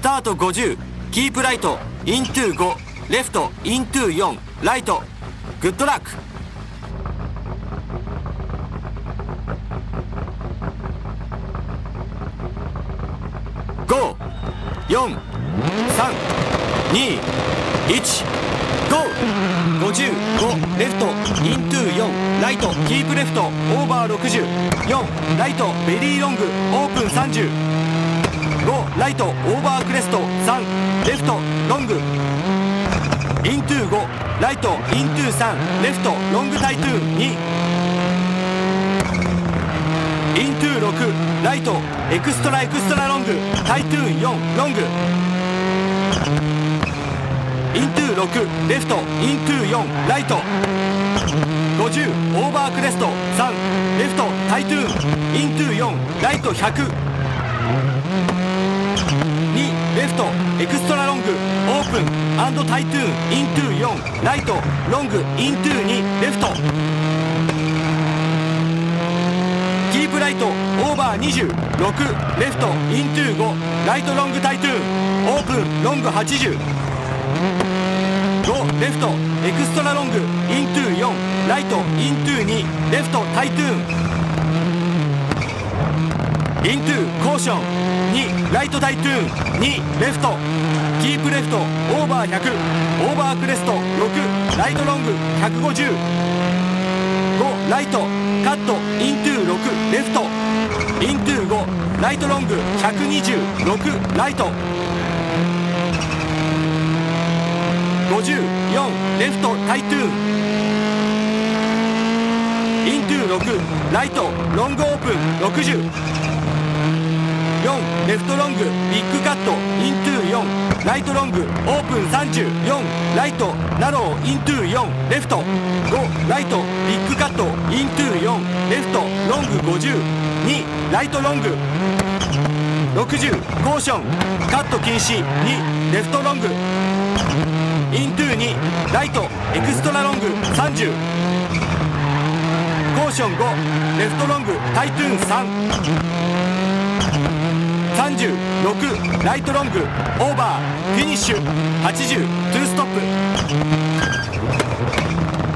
タート50、キープライトイントゥ5、レフトイントゥ4、ライトグッドラック。5、4、3、2、1、ゴー。55、レフトイントゥ4、ライトキープレフトオーバー60、4、ライトベリーロングオープン30、5、ライトオーバークレスト3、レフトロングイントゥ5、ライトイントゥ3、レフトロングタイトゥーン2、イントゥ6、ライトエクストラロングタイトゥーン4、ロングイントゥ6、レフトイントゥ4、ライト50、オーバークレスト3、レフトタイトゥーンイントゥ4、ライト100、2、レフトエクストラロングオープンアンドタイトゥーンイントゥ4、ライトロングイントゥ2、レフトキープライトオーバー26、レフトイントゥ5、ライトロングタイトゥーンオープンロング80、5、レフトエクストラロングイントゥ4、ライトイントゥ2、レフトタイトゥーンイントゥコーション2、ライトタイトゥーン2、レフトキープレフトオーバー100、オーバークレスト6、ライトロング150、5、ライトカットイントゥ6、レフトイントゥ5、ライトロング126、ライト54、レフトタイトゥーンイントゥ6、ライトロングオープン60、4、レフトロングビッグカットイントゥ4、ライトロングオープン34、ライトナローイントゥ4、レフト5、ライトビッグカットイントゥ4、レフトロング50、2、ライトロング60、コーションカット禁止2、レフトロングイントゥ2、ライトエクストラロング30、コーション5、レフトロングタイトゥーン3、36、ライトロングオーバーフィニッシュ80、トゥーストップ。